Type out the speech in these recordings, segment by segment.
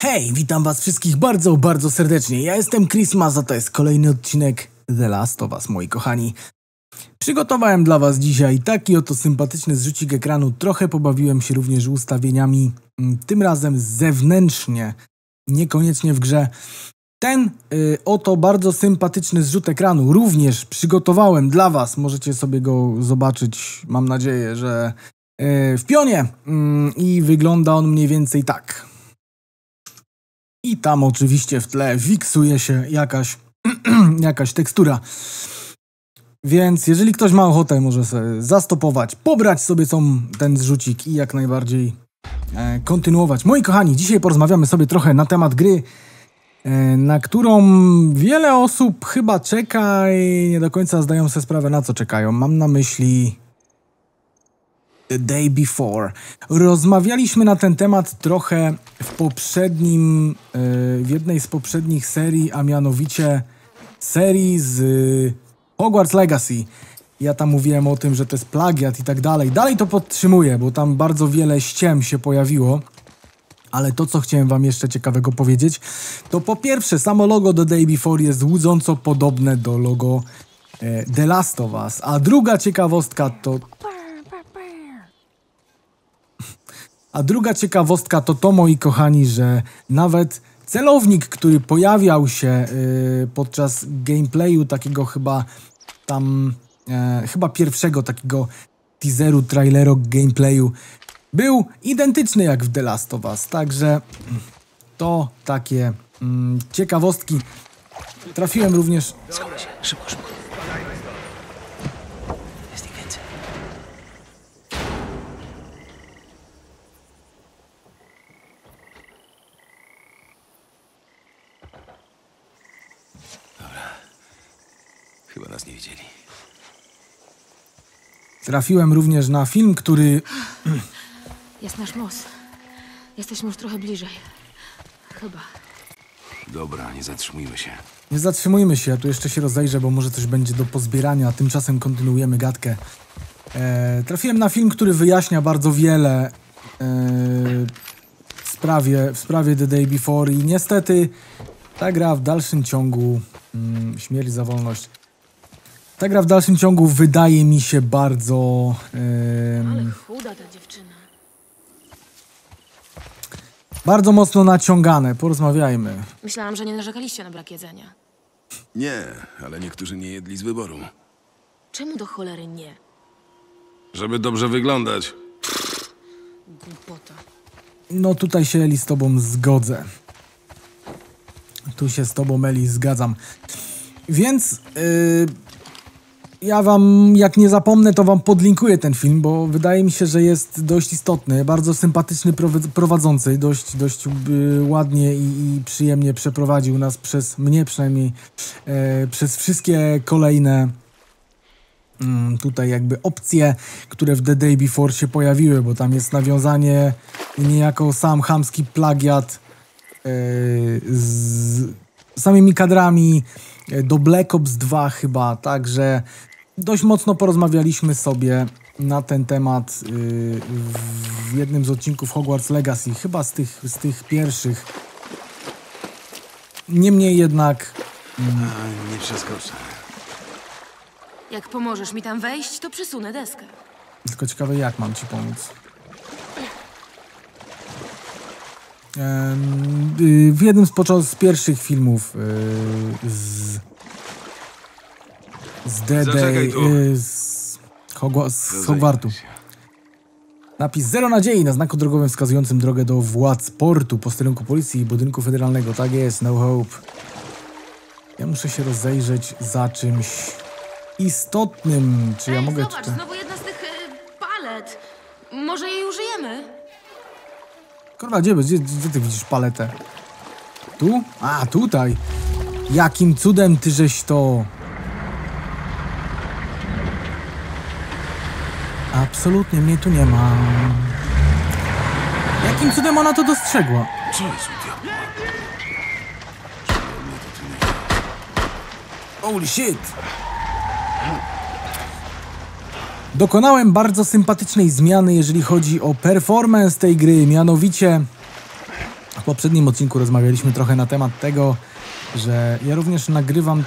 Hej, witam was wszystkich bardzo, bardzo serdecznie. Ja jestem Christmas, a to jest kolejny odcinek The Last of Us, moi kochani. Przygotowałem dla was dzisiaj taki oto sympatyczny zrzucik ekranu. Trochę pobawiłem się również ustawieniami, tym razem zewnętrznie, niekoniecznie w grze. Ten oto bardzo sympatyczny zrzut ekranu również przygotowałem dla was. Możecie sobie go zobaczyć, mam nadzieję, że w pionie. I wygląda on mniej więcej tak. I tam oczywiście w tle wiksuje się jakaś tekstura. Więc jeżeli ktoś ma ochotę, może sobie zastopować, pobrać sobie ten zrzucik i jak najbardziej kontynuować. Moi kochani, dzisiaj porozmawiamy sobie trochę na temat gry, na którą wiele osób chyba czeka i nie do końca zdają sobie sprawę, na co czekają. Mam na myśli The Day Before. Rozmawialiśmy na ten temat trochę w jednej z poprzednich serii, a mianowicie serii z Hogwarts Legacy. Ja tam mówiłem o tym, że to jest plagiat i tak dalej. Dalej to podtrzymuję, bo tam bardzo wiele ściem się pojawiło. Ale to, co chciałem wam jeszcze ciekawego powiedzieć, to po pierwsze, samo logo The Day Before jest łudząco podobne do logo The Last of Us. A druga ciekawostka to moi kochani, że nawet celownik, który pojawiał się podczas gameplayu takiego chyba pierwszego takiego teaseru, traileru, gameplayu, był identyczny jak w The Last of Us. Także to takie ciekawostki. Trafiłem również... Schowaj się, szybko, szybko. Jest ich więcej. Dobra. Chyba nas nie widzieli. Trafiłem również na film, który... Jest nasz most. Jesteśmy już trochę bliżej. Chyba. Dobra, nie zatrzymujmy się. Nie zatrzymujmy się, ja tu jeszcze się rozejrzę, bo może coś będzie do pozbierania, a tymczasem kontynuujemy gadkę. Trafiłem na film, który wyjaśnia bardzo wiele w sprawie The Day Before i niestety ta gra w dalszym ciągu... śmierć za wolność. Ta gra w dalszym ciągu wydaje mi się bardzo... Ale chuda ta dziewczyna. Bardzo mocno naciągane. Porozmawiajmy. Myślałam, że nie narzekaliście na brak jedzenia. Nie, ale niektórzy nie jedli z wyboru. Czemu do cholery nie? Żeby dobrze wyglądać. Głupota. No tutaj się, Eli, z tobą zgodzę. Tu się z tobą, Eli, zgadzam. Więc ja wam, jak nie zapomnę, to wam podlinkuję ten film, bo wydaje mi się, że jest dość istotny, bardzo sympatyczny prowadzący, dość ładnie i przyjemnie przeprowadził nas mnie przynajmniej, przez wszystkie kolejne tutaj jakby opcje, które w The Day Before się pojawiły, bo tam jest nawiązanie i niejako sam chamski plagiat z samymi kadrami do Black Ops 2 chyba, także dość mocno porozmawialiśmy sobie na ten temat w jednym z odcinków Hogwarts Legacy, chyba z tych pierwszych. Niemniej jednak... Nie przeskoczę. Jak pomożesz mi tam wejść, to przesunę deskę. Tylko ciekawe, jak mam ci pomóc. W jednym z pierwszych filmów z The Day, z Hogwartu. Napis 0 nadziei na znaku drogowym wskazującym drogę do władz portu, posterunku policji i budynku federalnego. Tak jest, no hope. Ja muszę się rozejrzeć za czymś istotnym. Czy ja mogę zobacz, tutaj... znowu jedna z tych palet. Może jej użyjemy? Kurwa, gdzie ty widzisz paletę? Tu? A, tutaj. Jakim cudem ty żeś to... Absolutnie mnie tu nie ma. Jakim cudem ona to dostrzegła? Co jest u diabła? Holy shit! Dokonałem bardzo sympatycznej zmiany, jeżeli chodzi o performance tej gry, mianowicie W poprzednim odcinku rozmawialiśmy trochę na temat tego, że ja również nagrywam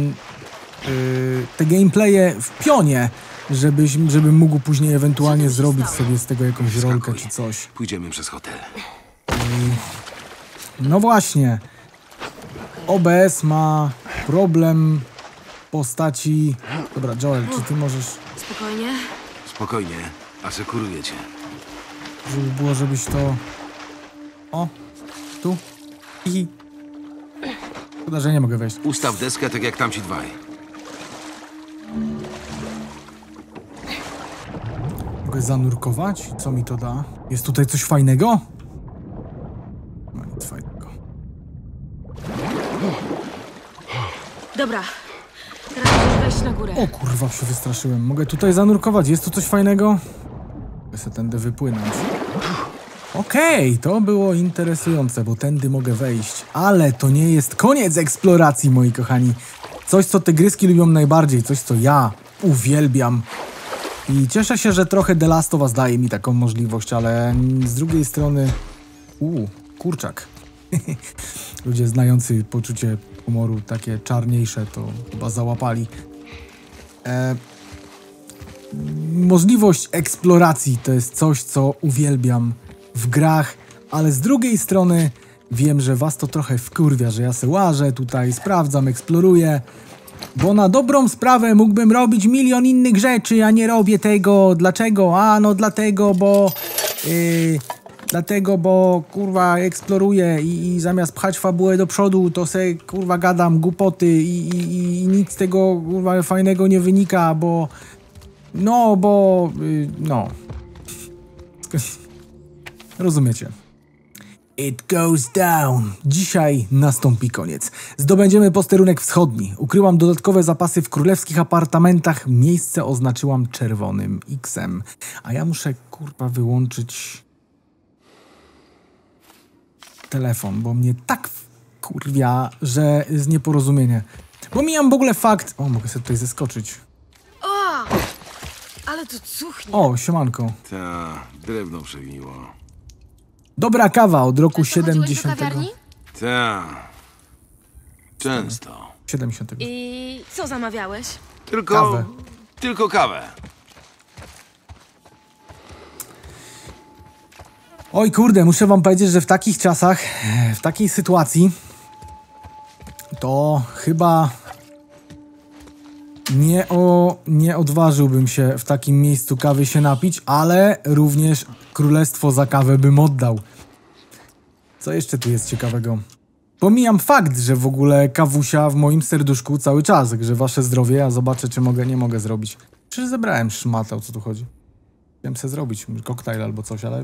te gameplaye w pionie, żebym mógł później ewentualnie zrobić sobie z tego jakąś rolkę czy coś. Pójdziemy przez hotel. No właśnie. OBS ma problem w postaci... Dobra, Joel, czy ty możesz... Spokojnie. Spokojnie, asekuruję cię. Żeby było, żebyś to... O, tu. I... Szkoda, że nie mogę wejść. Ustaw deskę tak jak tamci dwaj. Mogę zanurkować? Co mi to da? Jest tutaj coś fajnego? No nic fajnego. Dobra. Teraz możesz wejść na górę. O kurwa, się wystraszyłem. Mogę tutaj zanurkować? Jest tu coś fajnego? Mogę sobie tędy wypłynąć. Okej, to było interesujące, bo tędy mogę wejść. Ale to nie jest koniec eksploracji, moi kochani. Coś, co te gryski lubią najbardziej. Coś, co ja uwielbiam. I cieszę się, że trochę The Last of Us daje mi taką możliwość, ale z drugiej strony... kurczak. Ludzie znający poczucie humoru takie czarniejsze to chyba załapali. Możliwość eksploracji to jest coś, co uwielbiam w grach, ale z drugiej strony wiem, że was to trochę wkurwia, że ja se łażę tutaj, sprawdzam, eksploruję, bo na dobrą sprawę mógłbym robić milion innych rzeczy, a nie robię tego. Dlaczego? A no dlatego, bo... Dlatego, bo kurwa eksploruję i zamiast pchać fabułę do przodu, to se kurwa gadam głupoty i nic z tego kurwa fajnego nie wynika, bo... No. Rozumiecie. It goes down. Dzisiaj nastąpi koniec. Zdobędziemy posterunek wschodni. Ukryłam dodatkowe zapasy w królewskich apartamentach. Miejsce oznaczyłam czerwonym X-em. A ja muszę kurwa wyłączyć telefon, bo mnie tak kurwia, że jest nieporozumienie. Pomijam w ogóle fakt... O, mogę sobie tutaj zeskoczyć. O! Ale to cuchnie. O, siemanko. Ta, drewno przegniło. Dobra kawa od roku Często chodziłeś do 70. kawiarni? Ta. Często. 70. I co zamawiałeś? Kawę. Tylko kawę. Oj kurde, muszę wam powiedzieć, że w takich czasach, w takiej sytuacji to chyba nie odważyłbym się w takim miejscu kawy się napić, ale również królestwo za kawę bym oddał. Co jeszcze tu jest ciekawego? Pomijam fakt, że w ogóle kawusia w moim serduszku cały czas, że wasze zdrowie, a zobaczę, czy mogę, nie mogę zrobić. Przecież zebrałem szmatę, o co tu chodzi. Chciałem sobie zrobić koktajl albo coś, ale...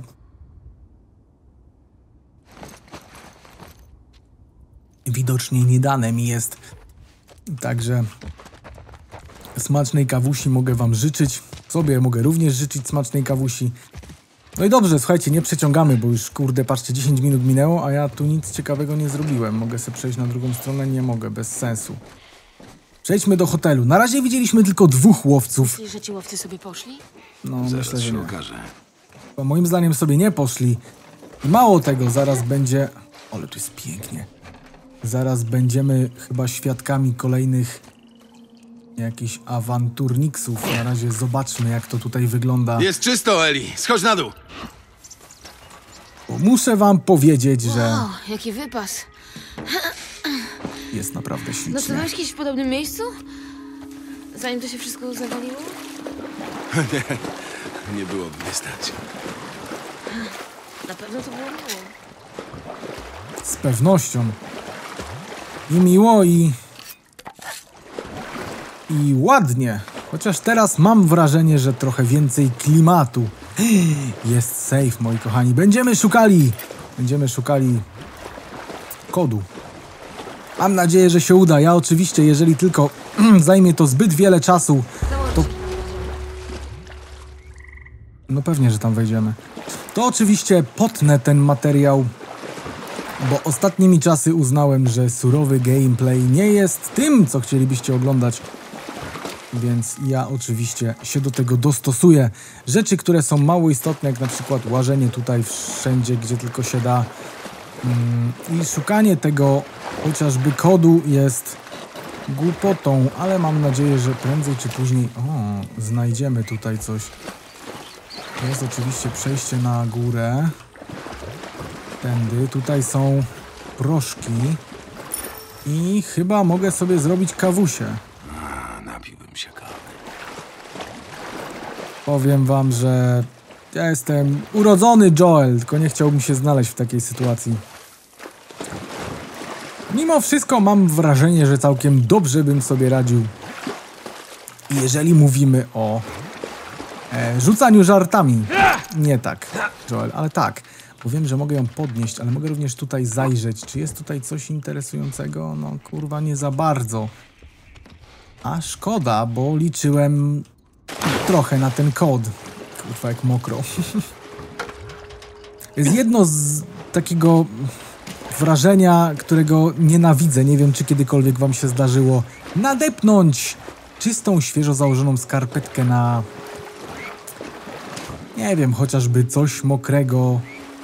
Widocznie nie dane mi jest. Także smacznej kawusi mogę wam życzyć. Sobie mogę również życzyć smacznej kawusi. No i dobrze, słuchajcie, nie przeciągamy, bo już kurde, patrzcie, 10 minut minęło, a ja tu nic ciekawego nie zrobiłem. Mogę sobie przejść na drugą stronę? Nie mogę, bez sensu. Przejdźmy do hotelu. Na razie widzieliśmy tylko 2 łowców. Myślisz, że ci łowcy sobie poszli? No, Zaraz myślę, że się nie. okaże. Bo moim zdaniem sobie nie poszli. I mało tego, zaraz będzie... Ale to jest pięknie. Zaraz będziemy chyba świadkami kolejnych jakichś awanturniksów. Na razie zobaczmy, jak to tutaj wygląda. Jest czysto, Eli. Schodź na dół. Bo muszę wam powiedzieć, że O, jaki wypas. jest naprawdę ślicznie. Nocowałeś kiedyś w podobnym miejscu? Zanim to się wszystko zawaliło? Nie byłoby mnie stać. Na pewno to było miło. Z pewnością. I miło, i ładnie. Chociaż teraz mam wrażenie, że trochę więcej klimatu. Jest safe, moi kochani. Będziemy szukali kodu. Mam nadzieję, że się uda. Ja oczywiście, jeżeli tylko zajmie to zbyt wiele czasu, to... No pewnie, że tam wejdziemy. To oczywiście potnę ten materiał, bo ostatnimi czasy uznałem, że surowy gameplay nie jest tym, co chcielibyście oglądać. Więc ja oczywiście się do tego dostosuję. Rzeczy, które są mało istotne, jak na przykład łażenie tutaj wszędzie, gdzie tylko się da. I szukanie tego chociażby kodu jest głupotą, ale mam nadzieję, że prędzej czy później znajdziemy tutaj coś. Jest oczywiście przejście na górę. Tędy. Tutaj są proszki. I chyba mogę sobie zrobić kawusie. Napiłbym się kawy. Powiem wam, że ja jestem urodzony Joel, tylko nie chciałbym się znaleźć w takiej sytuacji. Mimo wszystko mam wrażenie, że całkiem dobrze bym sobie radził. I jeżeli mówimy o rzucaniu żartami. Nie tak, Joel, ale tak. Bo wiem, że mogę ją podnieść, ale mogę również tutaj zajrzeć. Czy jest tutaj coś interesującego? No kurwa, nie za bardzo. A szkoda, bo liczyłem trochę na ten kod. Kurwa, jak mokro. Jest jedno z takiego wrażenia, którego nienawidzę. Nie wiem, czy kiedykolwiek wam się zdarzyło nadepnąć czystą, świeżo założoną skarpetkę na... Nie wiem, chociażby coś mokrego.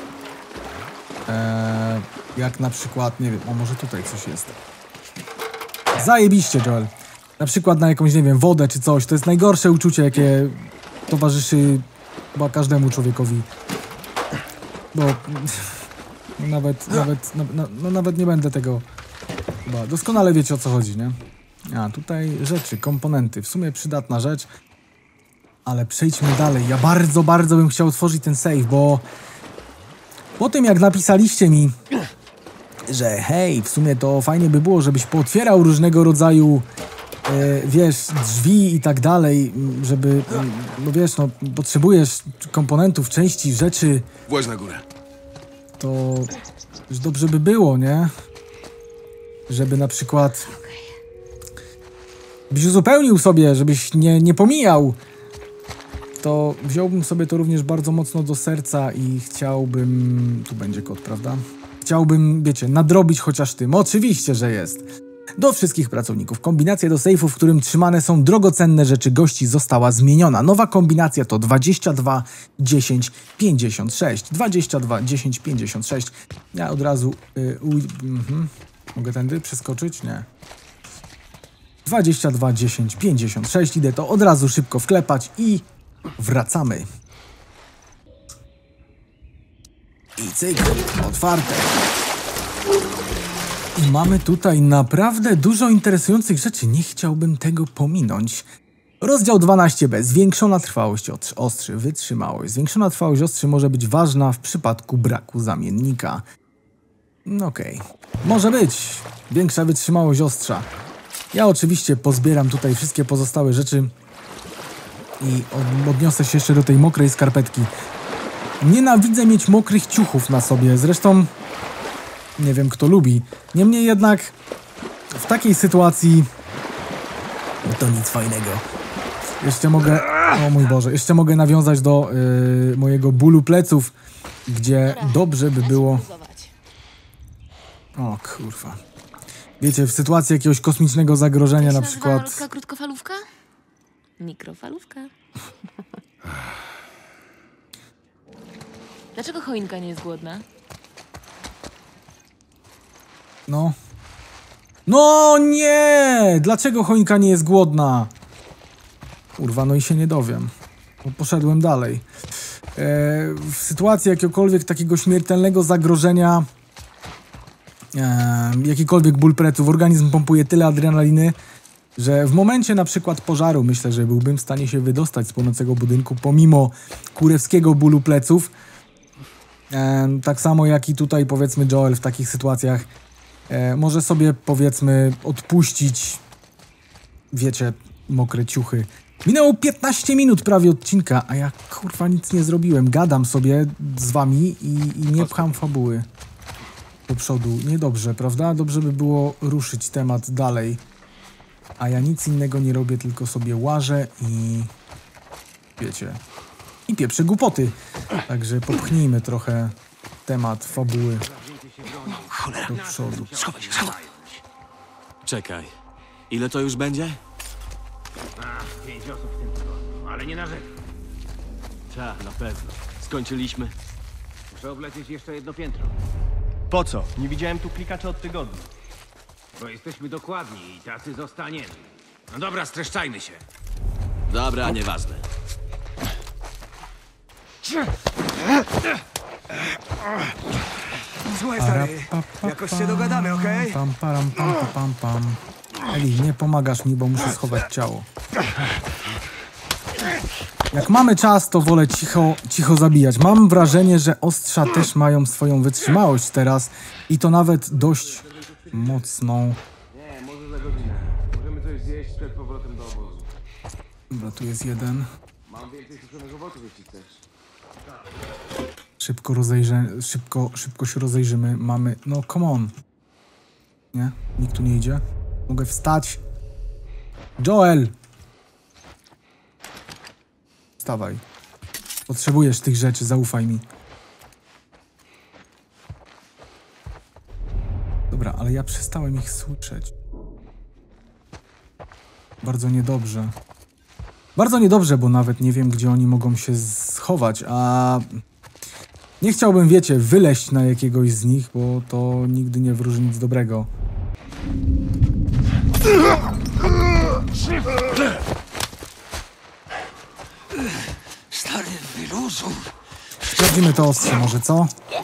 Jak na przykład, nie wiem, może tutaj coś jest. Zajebiście, Joel. Na przykład na jakąś, nie wiem, wodę czy coś. To jest najgorsze uczucie, jakie towarzyszy chyba każdemu człowiekowi. Bo nawet nie będę tego... Chyba doskonale wiecie, o co chodzi, nie? A, tutaj rzeczy, komponenty. W sumie przydatna rzecz. Ale przejdźmy dalej. Ja bardzo bym chciał otworzyć ten save, bo... Po tym, jak napisaliście mi, że hej, w sumie to fajnie by było, żebyś pootwierał różnego rodzaju, wiesz, drzwi i tak dalej, żeby, no wiesz, no, potrzebujesz komponentów, części, rzeczy. Właź na górę. To już dobrze by było, nie? Żeby na przykład... Byś uzupełnił sobie, żebyś nie pomijał. To wziąłbym sobie to również bardzo mocno do serca i chciałbym... Tu będzie kod, prawda? Chciałbym, wiecie, nadrobić chociaż tym. Oczywiście, że jest. Do wszystkich pracowników. Kombinacja do sejfu, w którym trzymane są drogocenne rzeczy gości, została zmieniona. Nowa kombinacja to 22 10 56. 22 10 56. Ja od razu... Mogę tędy przeskoczyć? Nie. 22 10 56. Idę to od razu szybko wklepać i... Wracamy. I cyk, otwarte. I mamy tutaj naprawdę dużo interesujących rzeczy. Nie chciałbym tego pominąć. Rozdział 12b. Zwiększona trwałość ostrzy. Wytrzymałość. Zwiększona trwałość ostrzy może być ważna w przypadku braku zamiennika. Okej. Może być. Większa wytrzymałość ostrza. Ja oczywiście pozbieram tutaj wszystkie pozostałe rzeczy. I odniosę się jeszcze do tej mokrej skarpetki. Nienawidzę mieć mokrych ciuchów na sobie. Zresztą nie wiem, kto lubi. Niemniej jednak w takiej sytuacji to nic fajnego. Jeszcze mogę... O mój Boże. Jeszcze mogę nawiązać do mojego bólu pleców, gdzie dobrze by było... O kurwa. Wiecie, w sytuacji jakiegoś kosmicznego zagrożenia na przykład... Malutka krótkofalówka? Mikrofalówka. Dlaczego choinka nie jest głodna? No. No nie! Dlaczego choinka nie jest głodna? Kurwa, no i się nie dowiem. Bo poszedłem dalej. W sytuacji jakiegokolwiek takiego śmiertelnego zagrożenia, jakikolwiek ból pleców, organizm pompuje tyle adrenaliny, że w momencie na przykład pożaru myślę, że byłbym w stanie się wydostać z płonącego budynku pomimo kurewskiego bólu pleców. Tak samo jak i tutaj, powiedzmy, Joel w takich sytuacjach może sobie, powiedzmy, odpuścić, wiecie, mokre ciuchy. Minęło 15 minut prawie odcinka, a ja kurwa nic nie zrobiłem. Gadam sobie z wami i nie pcham fabuły do przodu. Niedobrze, prawda? Dobrze by było ruszyć temat dalej. A ja nic innego nie robię, tylko sobie łażę i... wiecie... i pieprzę głupoty. Także popchnijmy trochę temat fabuły do przodu. Schowaj się. Czekaj. Ile to już będzie? 5 osób w tym tygodniu, ale nie narzekam. Tak, na pewno. Skończyliśmy. Muszę oblecieć jeszcze jedno piętro. Po co? Nie widziałem tu klikaczy od tygodni. Bo jesteśmy dokładni i tacy zostaniemy. No dobra, streszczajmy się. Dobra, nieważne. Słuchaj, stary, jakoś się dogadamy, okej? Pam, param, pam, pam, pam. Eli, nie pomagasz mi, bo muszę schować ciało. Jak mamy czas, to wolę cicho zabijać. Mam wrażenie, że ostrza też mają swoją wytrzymałość teraz i to nawet dość mocną. Nie, może za godzinę. Możemy coś zjeść przed powrotem do obozu. Dobra, tu jest jeden. Mam więcej suszonych owoców, jeśli chcesz. Szybko się rozejrzymy. Mamy... No, come on. Nie? Nikt tu nie idzie. Mogę wstać. Joel! Wstawaj. Potrzebujesz tych rzeczy, zaufaj mi. Dobra, ale ja przestałem ich słyszeć. Bardzo niedobrze. Bardzo niedobrze, bo nawet nie wiem, gdzie oni mogą się schować, a... Nie chciałbym, wiecie, wyleść na jakiegoś z nich, bo to nigdy nie wróży nic dobrego. Stary, wyluzuj. Sprawdzimy to ostrze może, co?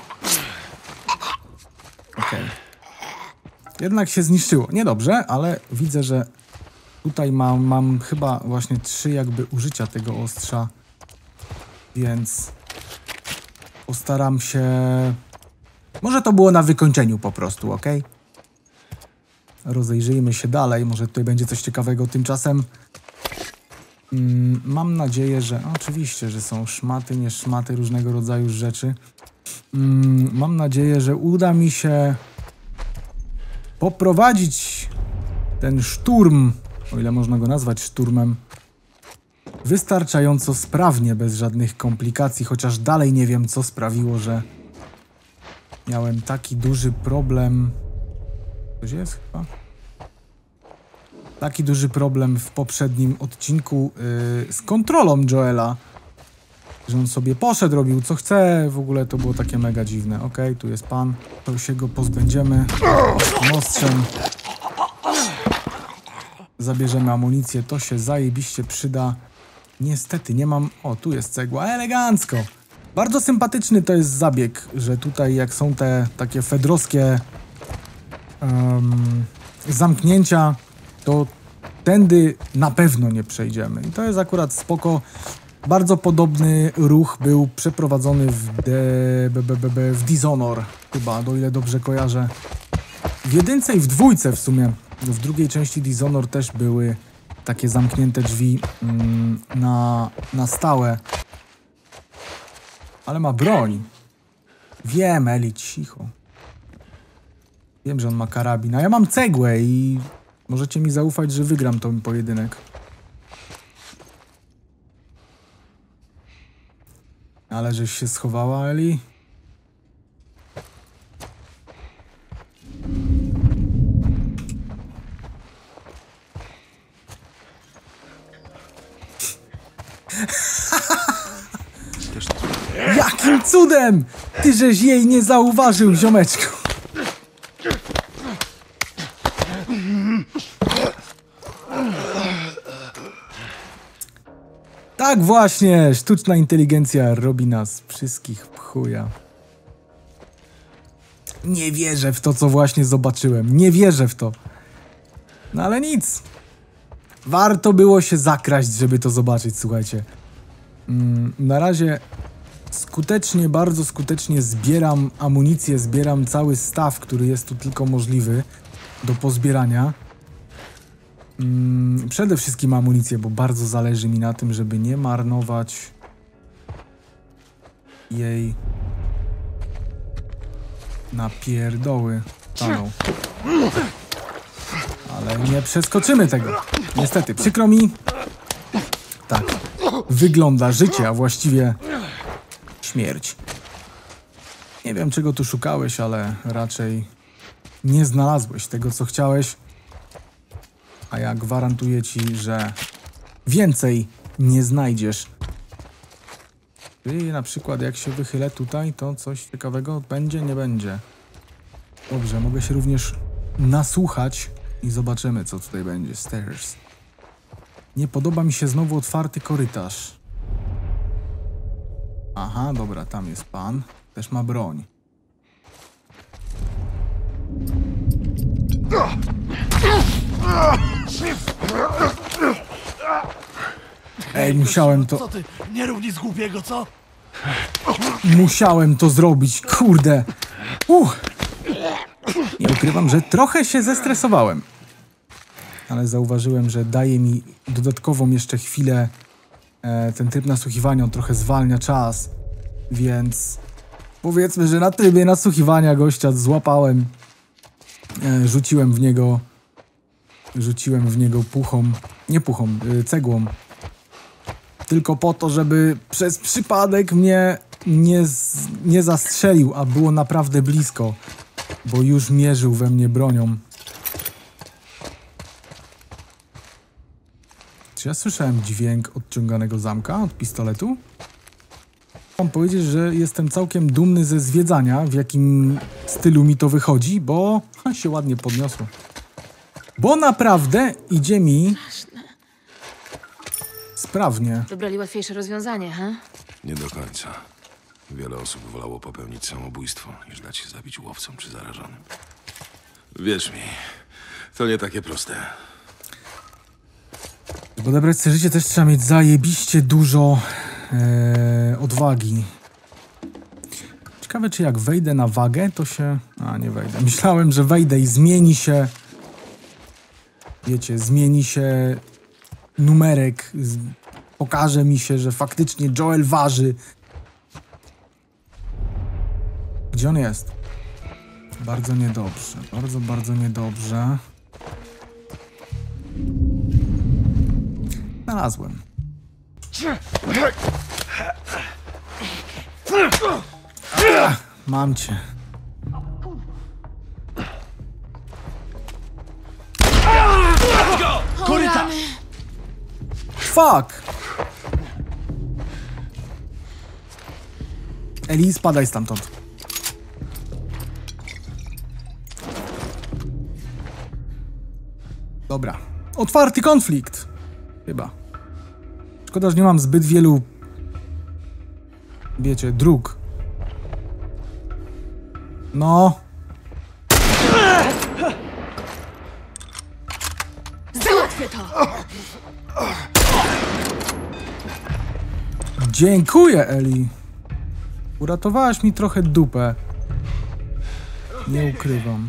Okej. Jednak się zniszczyło. Niedobrze, ale widzę, że tutaj mam chyba właśnie 3 jakby użycia tego ostrza. Więc postaram się... Może to było na wykończeniu po prostu, ok? Rozejrzyjmy się dalej. Może tutaj będzie coś ciekawego. Tymczasem mam nadzieję, że... Oczywiście, że są szmaty, nie szmaty, różnego rodzaju rzeczy. Mam nadzieję, że uda mi się poprowadzić ten szturm, o ile można go nazwać szturmem, wystarczająco sprawnie, bez żadnych komplikacji, chociaż dalej nie wiem, co sprawiło, że miałem taki duży problem. Coś jest chyba? Taki duży problem w poprzednim odcinku z kontrolą Joela, że on sobie poszedł, robił co chce, w ogóle to było takie mega dziwne. Okej, tu jest pan, to się go pozbędziemy ostrzem. Zabierzemy amunicję, to się zajebiście przyda. Niestety nie mam... O, tu jest cegła, elegancko! Bardzo sympatyczny to jest zabieg, że tutaj jak są te takie fedrowskie zamknięcia, to tędy na pewno nie przejdziemy. I to jest akurat spoko. Bardzo podobny ruch był przeprowadzony w Dishonor, chyba, o ile dobrze kojarzę. W jedynce i w dwójce w sumie. W drugiej części Dishonor też były takie zamknięte drzwi na stałe. Ale ma broń. Wiem, Eli, cicho. Wiem, że on ma karabin, a ja mam cegłę i możecie mi zaufać, że wygram ten pojedynek. Ale żeś się schowała, Eli? Jakim cudem! Ty żeś jej nie zauważył, ziomeczku! Tak właśnie! Sztuczna inteligencja robi nas wszystkich w chuja. Nie wierzę w to, co właśnie zobaczyłem. Nie wierzę w to. No ale nic. Warto było się zakraść, żeby to zobaczyć, słuchajcie. Na razie skutecznie, bardzo skutecznie zbieram amunicję, zbieram cały staw, który jest tu tylko możliwy do pozbierania. Przede wszystkim amunicję, bo bardzo zależy mi na tym, żeby nie marnować jej na pierdoły. Stanął. Ale nie przeskoczymy tego. Niestety, przykro mi. Tak wygląda życie, a właściwie śmierć. Nie wiem, czego tu szukałeś, ale raczej nie znalazłeś tego, co chciałeś. A ja gwarantuję ci, że więcej nie znajdziesz. Czyli na przykład jak się wychylę tutaj, to coś ciekawego będzie, nie będzie. Dobrze, mogę się również nasłuchać i zobaczymy, co tutaj będzie. Stairs. Nie podoba mi się znowu otwarty korytarz. Aha, dobra, tam jest pan. Też ma broń. Ej, musiałem to... Co ty? Nie rób nic głupiego, co? Musiałem to zrobić, kurde. Nie ukrywam, że trochę się zestresowałem. Ale zauważyłem, że daje mi dodatkową jeszcze chwilę ten tryb nasłuchiwania, on trochę zwalnia czas. Więc powiedzmy, że na trybie nasłuchiwania gościa złapałem. Rzuciłem w niego cegłą. Tylko po to, żeby przez przypadek mnie nie zastrzelił, a było naprawdę blisko, bo już mierzył we mnie bronią. Czy ja słyszałem dźwięk odciąganego zamka od pistoletu? Mam powiedzieć, że jestem całkiem dumny ze zwiedzania, w jakim stylu mi to wychodzi, bo się ładnie podniosło. Bo naprawdę idzie mi sprawnie. Wybrali łatwiejsze rozwiązanie, ha? Nie do końca. Wiele osób wolało popełnić samobójstwo, niż dać się zabić łowcom czy zarażonym. Wierz mi, to nie takie proste. Żeby odebrać sobie życie, też trzeba mieć zajebiście dużo odwagi. Ciekawe, czy jak wejdę na wagę, to się... A, nie wejdę. Myślałem, że wejdę i zmieni się... Wiecie, zmieni się numerek. Pokaże mi się, że faktycznie Joel waży. Gdzie on jest? Bardzo niedobrze. Bardzo, bardzo niedobrze. Znalazłem. Mam cię. Korytarz! Fuck! Eli, spadaj stamtąd. Dobra. Otwarty konflikt. Chyba. Szkoda, że nie mam zbyt wielu... Wiecie, dróg. No. Załatwię to! Dziękuję, Eli. Uratowałaś mi trochę dupę. Nie ukrywam.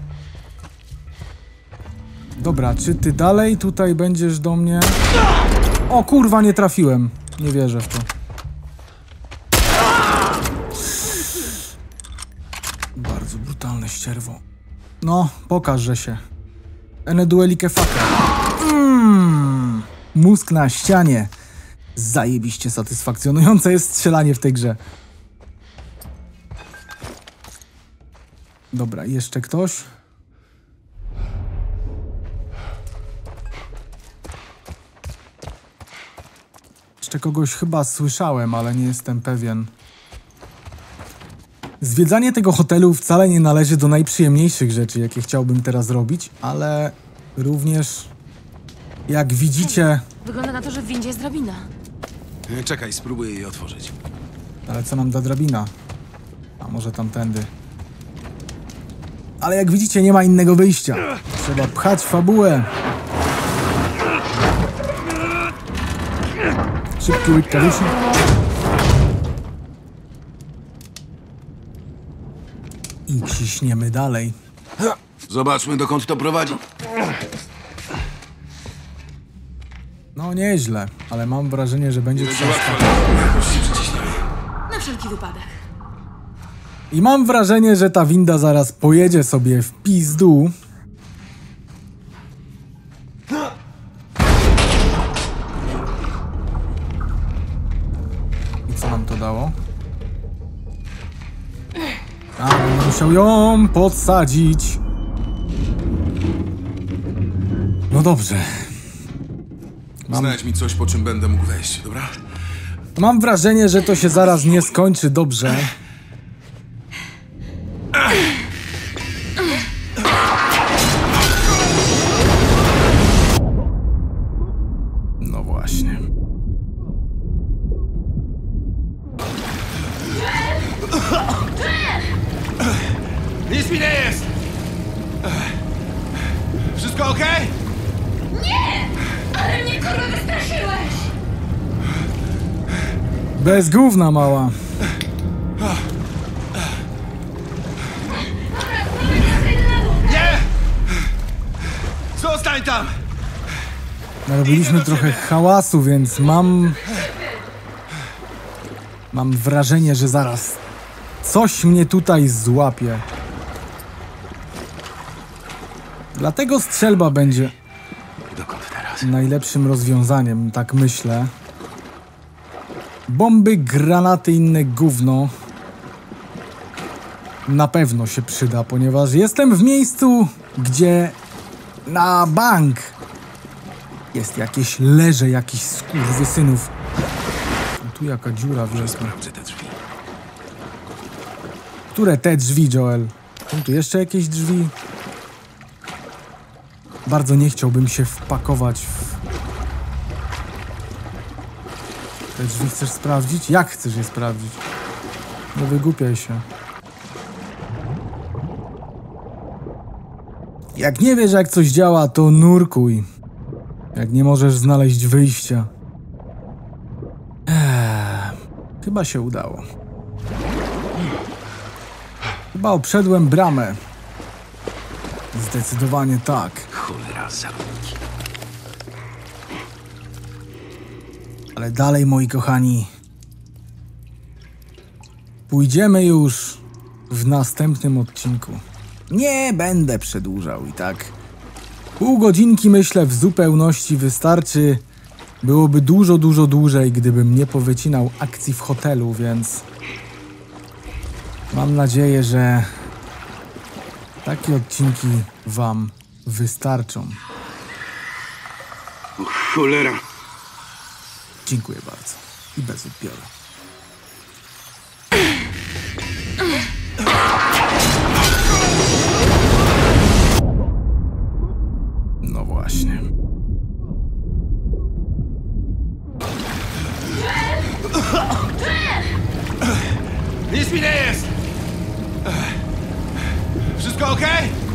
Dobra, czy ty dalej tutaj będziesz do mnie? O kurwa, nie trafiłem. Nie wierzę w to. Bardzo brutalne ścierwo. No, pokażże się. Ene duelike faka. Mózg na ścianie. Zajebiście satysfakcjonujące jest strzelanie w tej grze. Dobra, jeszcze ktoś? Jeszcze kogoś chyba słyszałem, ale nie jestem pewien. Zwiedzanie tego hotelu wcale nie należy do najprzyjemniejszych rzeczy, jakie chciałbym teraz robić, ale również, jak widzicie... Wygląda na to, że w windzie jest drabina. Czekaj, spróbuję jej otworzyć. Ale co nam da drabina? A może tamtędy? Ale jak widzicie, nie ma innego wyjścia. Trzeba pchać fabułę. Szybki łyk kawiczy. I ciśniemy dalej. Zobaczmy, dokąd to prowadzi. No nieźle, ale mam wrażenie, że będzie ciężko. Na wszelki wypadek. I mam wrażenie, że ta winda zaraz pojedzie sobie w pizdu. I co nam to dało? A, będę musiał ją podsadzić. No dobrze. Znajdź mi coś, po czym będę mógł wejść, dobra? Mam wrażenie, że to się zaraz nie skończy dobrze. Wszystko okej? Ale mnie kurwa wystraszyłeś! Bez gówna, mała. Nie! Zostań tam! Narobiliśmy trochę hałasu, więc mam wrażenie, że zaraz coś mnie tutaj złapie. Dlatego strzelba będzie Dokąd teraz? najlepszym rozwiązaniem, tak myślę. Bomby, granaty, inne gówno na pewno się przyda, ponieważ jestem w miejscu, gdzie na bank jest jakieś leże, jakichś skurwysynów. Tu jaka dziura wielka. Sprawdzę te drzwi. Które te drzwi, Joel? Są tu jeszcze jakieś drzwi? Bardzo nie chciałbym się wpakować w... Te drzwi chcesz sprawdzić? Jak chcesz je sprawdzić? Nie wygłupiaj się. Jak nie wiesz, jak coś działa, to nurkuj. Jak nie możesz znaleźć wyjścia. Chyba się udało. Chyba obszedłem bramę. Zdecydowanie tak. Cholera, zawodniki. Ale dalej, moi kochani, pójdziemy już w następnym odcinku. Nie będę przedłużał i tak. Pół godzinki, myślę, w zupełności wystarczy. Byłoby dużo dłużej, gdybym nie powycinał akcji w hotelu, więc mam nadzieję, że takie odcinki wam wystarczą. O, cholera. Dziękuję bardzo i bez odbioru. No właśnie. Nic mi nie jest! Wszystko okej?